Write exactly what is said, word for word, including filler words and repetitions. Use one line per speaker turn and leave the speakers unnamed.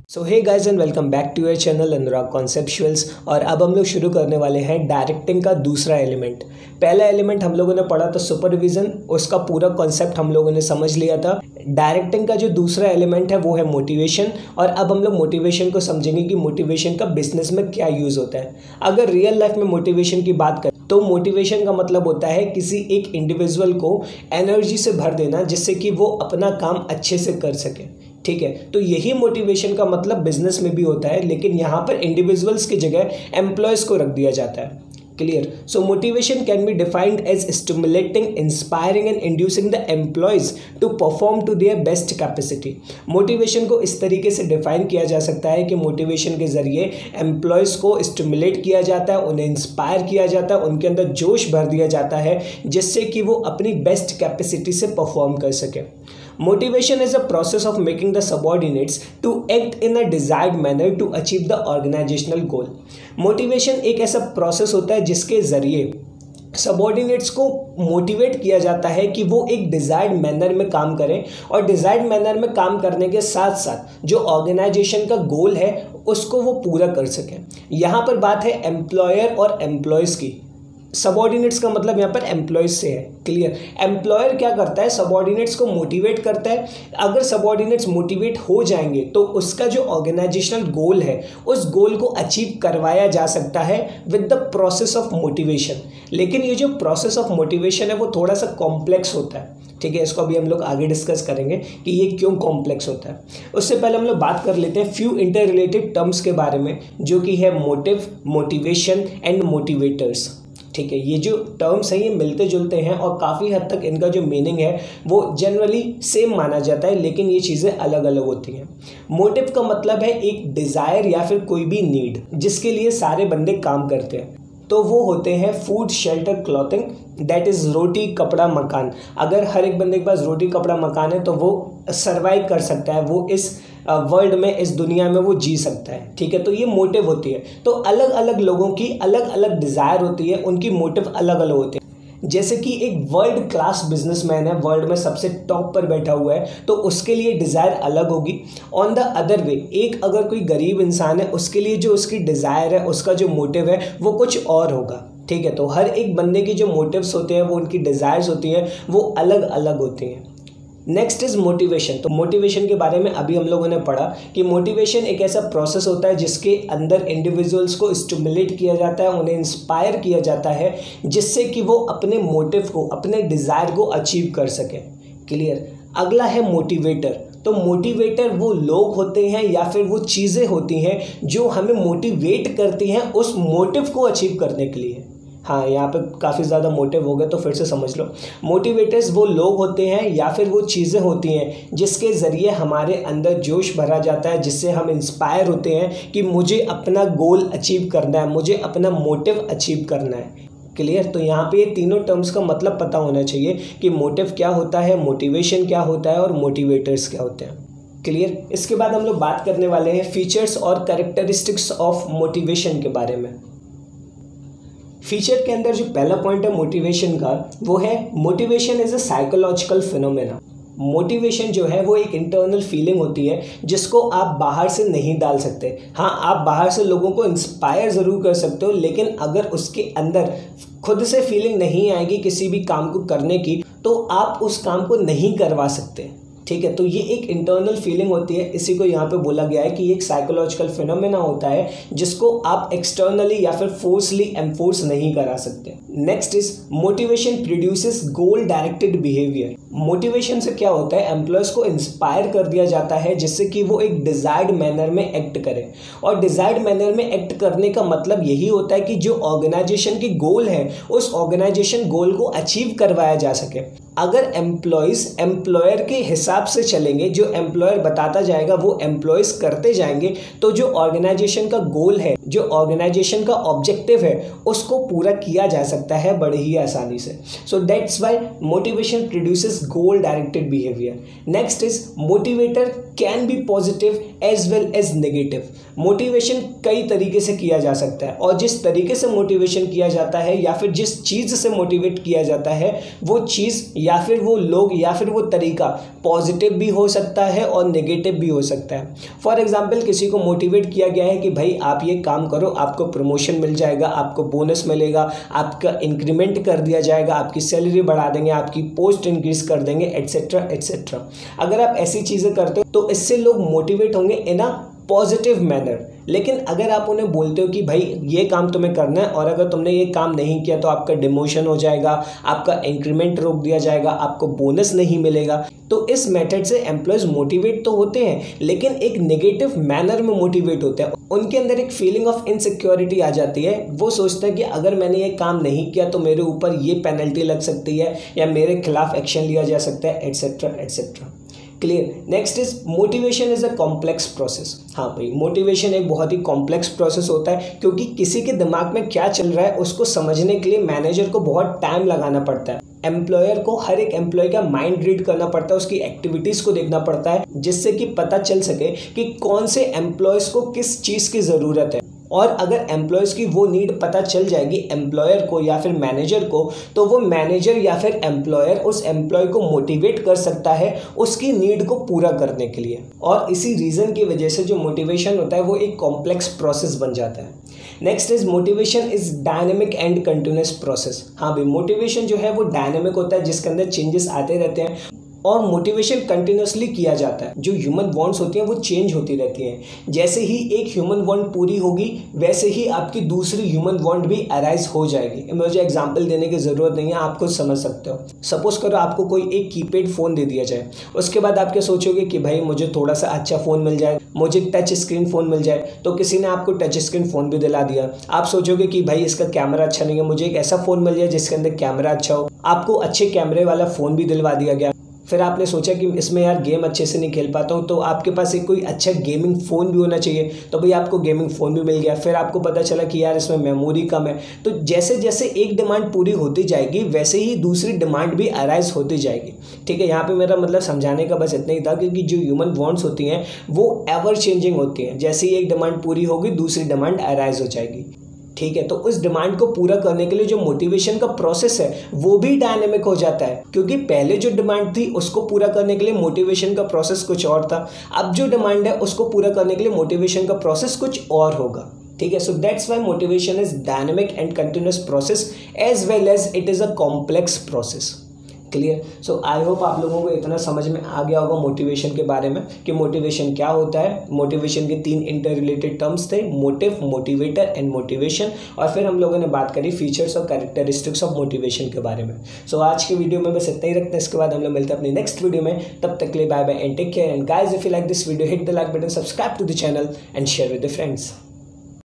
So hey guys and welcome back to your channel Anurag conceptuals. और अब हम लोग शुरू करने वाले हैं डायरेक्टिंग का दूसरा एलिमेंट। पहला एलिमेंट हम लोगों ने पढ़ा था सुपरविजन, उसका पूरा कॉन्सेप्ट हम लोगों ने समझ लिया था। डायरेक्टिंग का जो दूसरा एलिमेंट है वो है मोटिवेशन। और अब हम लोग मोटिवेशन को समझेंगे कि मोटिवेशन का बिजनेस में क्या यूज़ होता है। अगर रियल लाइफ में मोटिवेशन की बात करें तो मोटिवेशन का मतलब होता है किसी एक इंडिविजुअल को एनर्जी से भर देना जिससे कि वो अपना काम अच्छे से कर सके। ठीक है, तो यही मोटिवेशन का मतलब बिजनेस में भी होता है, लेकिन यहाँ पर इंडिविजुअल्स की जगह एम्प्लॉयज़ को रख दिया जाता है। Clear? So motivation can be defined as stimulating, inspiring and inducing the employees to perform to their best capacity. Motivation को इस तरीके से डिफाइन किया जा सकता है कि मोटिवेशन के जरिए एम्प्लॉयज़ को स्टिमुलेट किया जाता है, उन्हें इंस्पायर किया जाता है, उनके अंदर जोश भर दिया जाता है जिससे कि वो अपनी बेस्ट कैपेसिटी से परफॉर्म कर सके। Motivation is a process of making the subordinates to act in a desired manner to achieve the organizational goal. Motivation एक ऐसा प्रोसेस होता है जिसके ज़रिए सबॉर्डिनेट्स को मोटिवेट किया जाता है कि वो एक डिज़ायर्ड मैनर में काम करें, और डिज़ायर्ड मैनर में काम करने के साथ साथ जो ऑर्गेनाइजेशन का गोल है उसको वो पूरा कर सकें। यहाँ पर बात है एम्प्लॉयर और एम्प्लॉयज़ की। सबॉर्डिनेट्स का मतलब यहाँ पर एम्प्लॉयज से है। क्लियर? एम्प्लॉयर क्या करता है, सबॉर्डिनेट्स को मोटिवेट करता है। अगर सबॉर्डिनेट्स मोटिवेट हो जाएंगे तो उसका जो ऑर्गेनाइजेशनल गोल है उस गोल को अचीव करवाया जा सकता है with the process of motivation. लेकिन ये जो प्रोसेस ऑफ मोटिवेशन है वो थोड़ा सा कॉम्प्लेक्स होता है। ठीक है, इसको अभी हम लोग आगे डिस्कस करेंगे कि ये क्यों कॉम्प्लेक्स होता है। उससे पहले हम लोग बात कर लेते हैं फ्यू इंटर रिलेटेड टर्म्स के बारे में, जो कि है मोटिव, मोटिवेशन एंड मोटिवेटर्स। ठीक है, ये जो टर्म्स हैं ये मिलते जुलते हैं और काफ़ी हद तक इनका जो मीनिंग है वो जनरली सेम माना जाता है, लेकिन ये चीज़ें अलग अलग होती हैं। मोटिव का मतलब है एक डिज़ायर या फिर कोई भी नीड जिसके लिए सारे बंदे काम करते हैं, तो वो होते हैं food, shelter, clothing, that is रोटी, कपड़ा, मकान। अगर हर एक बंदे के पास रोटी, कपड़ा, मकान है तो वो सर्वाइव कर सकता है, वो इस वर्ल्ड में, इस दुनिया में वो जी सकता है। ठीक है, तो ये मोटिव होती है। तो अलग अलग लोगों की अलग अलग डिज़ायर होती है, उनकी मोटिव अलग अलग होती है। जैसे कि एक वर्ल्ड क्लास बिजनेसमैन है, वर्ल्ड में सबसे टॉप पर बैठा हुआ है, तो उसके लिए डिज़ायर अलग होगी। ऑन द अदर वे, एक अगर कोई गरीब इंसान है उसके लिए जो उसकी डिज़ायर है, उसका जो मोटिव है वो कुछ और होगा। ठीक है, तो हर एक बंदे की जो मोटिव्स होते हैं, वो उनकी डिज़ायर्स होती हैं, वो अलग अलग होती हैं। Next is motivation. तो मोटिवेशन के बारे में अभी हम लोगों ने पढ़ा कि मोटिवेशन एक ऐसा प्रोसेस होता है जिसके अंदर इंडिविजुअल्स को स्टिमुलेट किया जाता है, उन्हें इंस्पायर किया जाता है जिससे कि वो अपने मोटिव को, अपने डिज़ायर को अचीव कर सके। क्लियर? अगला है मोटिवेटर। तो मोटिवेटर वो लोग होते हैं या फिर वो चीज़ें होती हैं जो हमें मोटिवेट करती हैं उस मोटिव को अचीव करने के लिए। हाँ, यहाँ पे काफ़ी ज़्यादा मोटिव हो गए तो फिर से समझ लो। मोटिवेटर्स वो लोग होते हैं या फिर वो चीज़ें होती हैं जिसके ज़रिए हमारे अंदर जोश भरा जाता है, जिससे हम इंस्पायर होते हैं कि मुझे अपना गोल अचीव करना है, मुझे अपना मोटिव अचीव करना है। क्लियर? तो यहाँ पे ये तीनों टर्म्स का मतलब पता होना चाहिए कि मोटिव क्या होता है, मोटिवेशन क्या होता है और मोटिवेटर्स क्या होते हैं। क्लियर? इसके बाद हम लोग बात करने वाले हैं फीचर्स और कैरेक्टरिस्टिक्स ऑफ मोटिवेशन के बारे में। फीचर के अंदर जो पहला पॉइंट है मोटिवेशन का, वो है motivation is a psychological phenomena. Motivation जो है वो एक इंटरनल फीलिंग होती है जिसको आप बाहर से नहीं डाल सकते। हाँ, आप बाहर से लोगों को इंस्पायर ज़रूर कर सकते हो, लेकिन अगर उसके अंदर खुद से फीलिंग नहीं आएगी किसी भी काम को करने की तो आप उस काम को नहीं करवा सकते। ठीक है, तो ये एक इंटरनल फीलिंग होती है, इसी को यहाँ पे बोला गया है कि ये एक साइकोलॉजिकल फिनोमेना होता है जिसको आप एक्सटर्नली या फिर फोर्सली एनफोर्स नहीं करा सकते। Next is motivation produces goal directed behaviour. Motivation से क्या होता है, एम्प्लॉयज़ को इंस्पायर कर दिया जाता है जिससे कि वो एक डिज़ायर्ड मैनर में एक्ट करें, और डिज़ायर्ड मैनर में एक्ट करने का मतलब यही होता है कि जो ऑर्गेनाइजेशन की गोल है उस ऑर्गेनाइजेशन गोल को अचीव करवाया जा सके। अगर एम्प्लॉयज़ एम्प्लॉयर के हिसाब से चलेंगे, जो एम्प्लॉयर बताता जाएगा वो एम्प्लॉयज़ करते जाएंगे, तो जो ऑर्गेनाइजेशन का गोल है, जो ऑर्गेनाइजेशन का ऑब्जेक्टिव है उसको पूरा किया जा सकता है बड़े ही आसानी से। So that's why motivation produces goal directed behaviour. Next is motivator can be positive as well as negative. Motivation कई तरीके से किया जा सकता है और जिस तरीके से मोटिवेशन किया जाता है या फिर जिस चीज़ से मोटिवेट किया जाता है वो चीज़ या फिर वो लोग या फिर वो तरीका पॉजिटिव भी हो सकता है और नेगेटिव भी हो सकता है। फॉर एग्जांपल किसी को मोटिवेट किया गया है कि भाई आप ये काम करो, आपको प्रमोशन मिल जाएगा, आपको बोनस मिलेगा, आपका इंक्रीमेंट कर दिया जाएगा, आपकी सैलरी बढ़ा देंगे, आपकी पोस्ट इंक्रीज कर देंगे, एट्सेट्रा एट्सेट्रा। अगर आप ऐसी चीज़ें करते हो तो इससे लोग मोटिवेट होंगे इन अ पॉजिटिव मैनर। लेकिन अगर आप उन्हें बोलते हो कि भाई ये काम तुम्हें करना है और अगर तुमने ये काम नहीं किया तो आपका डिमोशन हो जाएगा, आपका इंक्रीमेंट रोक दिया जाएगा, आपको बोनस नहीं मिलेगा, तो इस मेथड से एम्प्लॉयज मोटिवेट तो होते हैं लेकिन एक नेगेटिव मैनर में मोटिवेट होते हैं। उनके अंदर एक फीलिंग ऑफ इनसिक्योरिटी आ जाती है। वो सोचते हैं कि अगर मैंने ये काम नहीं किया तो मेरे ऊपर ये पेनल्टी लग सकती है या मेरे खिलाफ एक्शन लिया जा सकता है, etcetera etcetera. Clear. Next is motivation is a complex process. हाँ भाई, मोटिवेशन एक बहुत ही कॉम्प्लेक्स प्रोसेस होता है क्योंकि किसी के दिमाग में क्या चल रहा है उसको समझने के लिए मैनेजर को बहुत टाइम लगाना पड़ता है। एम्प्लॉयर को हर एक एम्प्लॉय का माइंड रीड करना पड़ता है, उसकी एक्टिविटीज़ को देखना पड़ता है जिससे कि पता चल सके कि कौन से एम्प्लॉयज़ को किस चीज़ की ज़रूरत है। और अगर एम्प्लॉयज़ की वो नीड पता चल जाएगी एम्प्लॉयर को या फिर मैनेजर को तो वो मैनेजर या फिर एम्प्लॉयर उस एम्प्लॉय को मोटिवेट कर सकता है उसकी नीड को पूरा करने के लिए। और इसी रीज़न की वजह से जो मोटिवेशन होता है वो एक कॉम्प्लेक्स प्रोसेस बन जाता है। Next is motivation is dynamic and continuous process. हाँ भाई, मोटिवेशन जो है वो डायनेमिक होता है जिसके अंदर चेंजेस आते रहते हैं और मोटिवेशन कंटिन्यूसली किया जाता है। जो ह्यूमन वांट्स होती हैं वो चेंज होती रहती हैं। जैसे ही एक ह्यूमन वांट पूरी होगी वैसे ही आपकी दूसरी ह्यूमन वांट भी अराइज हो जाएगी। मुझे एग्जांपल देने की ज़रूरत नहीं है, आप खुद समझ सकते हो। सपोज करो आपको कोई एक कीपैड फ़ोन दे दिया जाए, उसके बाद आप क्या सोचोगे कि भाई मुझे थोड़ा सा अच्छा फ़ोन मिल जाए, मुझे टच स्क्रीन फ़ोन मिल जाए। तो किसी ने आपको टच स्क्रीन फ़ोन भी दिला दिया। आप सोचोगे कि भाई इसका कैमरा अच्छा नहीं है, मुझे एक ऐसा फ़ोन मिल जाए जिसके अंदर कैमरा अच्छा हो। आपको अच्छे कैमरे वाला फ़ोन भी दिलवा दिया गया। फिर आपने सोचा कि इसमें यार गेम अच्छे से नहीं खेल पाता हूँ तो आपके पास एक कोई अच्छा गेमिंग फ़ोन भी होना चाहिए, तो भाई आपको गेमिंग फ़ोन भी मिल गया। फिर आपको पता चला कि यार इसमें मेमोरी कम है। तो जैसे जैसे एक डिमांड पूरी होती जाएगी वैसे ही दूसरी डिमांड भी अराइज होती जाएगी। ठीक है, यहाँ पे मेरा मतलब समझाने का बस इतना ही था क्योंकि जो ह्यूमन वांट्स होती हैं वो एवर चेंजिंग होती हैं। जैसे ही एक डिमांड पूरी होगी दूसरी डिमांड अराइज हो जाएगी। ठीक है, तो उस डिमांड को पूरा करने के लिए जो मोटिवेशन का प्रोसेस है वो भी डायनेमिक हो जाता है क्योंकि पहले जो डिमांड थी उसको पूरा करने के लिए मोटिवेशन का प्रोसेस कुछ और था, अब जो डिमांड है उसको पूरा करने के लिए मोटिवेशन का प्रोसेस कुछ और होगा। ठीक है, so that's why motivation is dynamic and continuous process as well as it is a complex process. Clear. So I hope आप लोगों को इतना समझ में आ गया होगा मोटिवेशन के बारे में कि मोटिवेशन क्या होता है। मोटिवेशन के तीन इंटर रिलेटेड टर्म्स थे, मोटिव, मोटिवेटर एंड मोटिवेशन। और फिर हम लोगों ने बात करी फीचर्स और कैरेक्टरिस्टिक्स ऑफ मोटिवेशन के बारे में। सो so, आज की वीडियो में बस इतना ही रखते हैं। इसके बाद हम लोग मिलते हैं अपनी नेक्स्ट वीडियो में। तब तक के लिए bye bye and take care. And guys, if you like this video, hit the like button, subscribe to the channel and share with the friends.